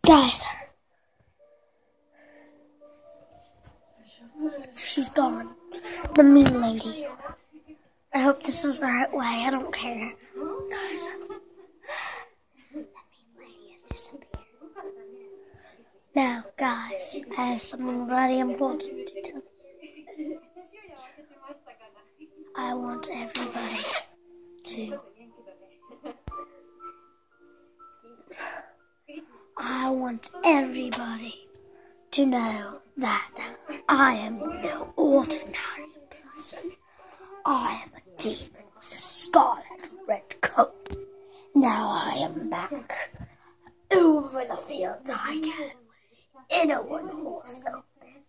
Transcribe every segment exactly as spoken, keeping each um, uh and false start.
Guys, she's gone. The mean lady. I hope this is the right way. I don't care. Guys, the mean lady has disappeared. Now, guys, I have something very important to tell you. I want everybody to... I want everybody to know that I am no ordinary person. I am a demon with a scarlet red coat. Now I am back. Over the fields I go, in a one-horse open.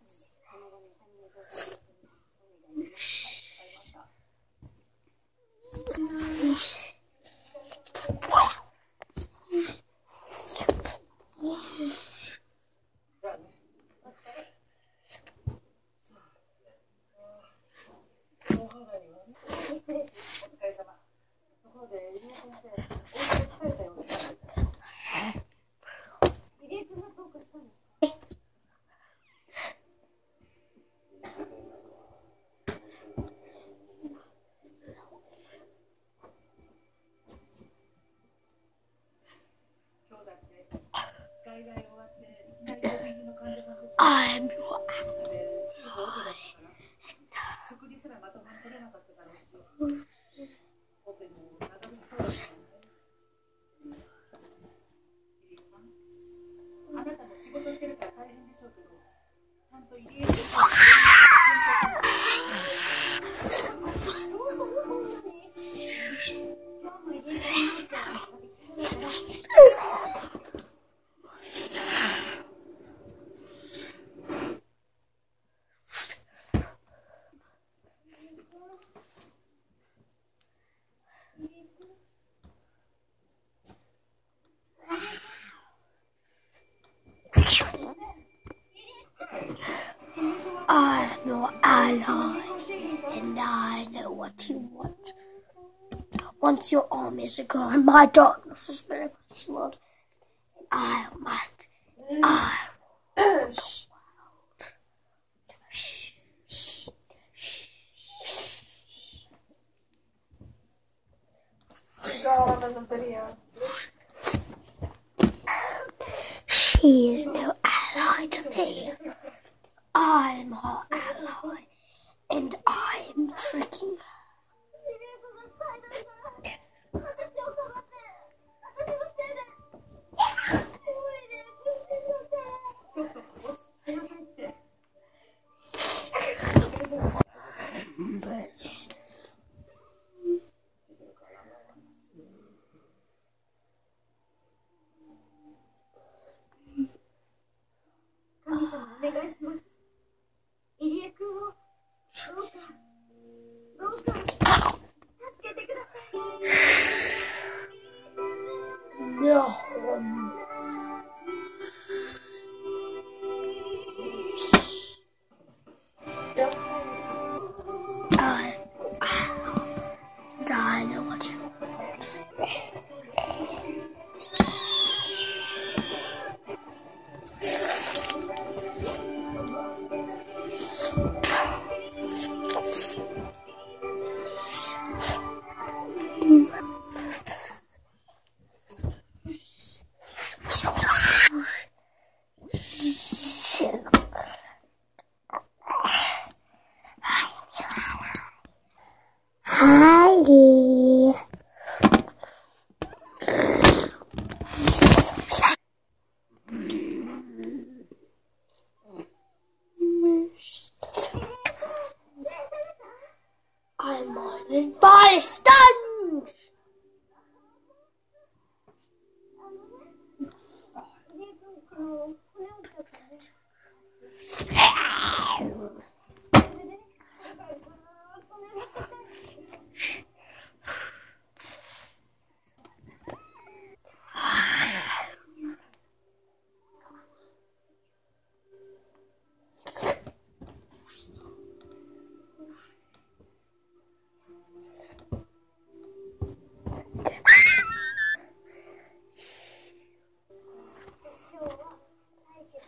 I am your ally. I am your ally, and I know what you want. Once your armies are gone, my darkness has been across this world, and I might, I will. Shh, shh, shh, shh. She's all under the video. She is no ally to me. I am her ally, and I am tricking her.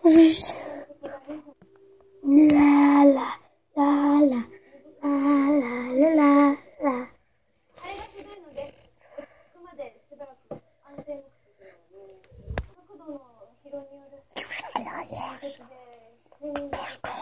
La la la la la la la la. Yes.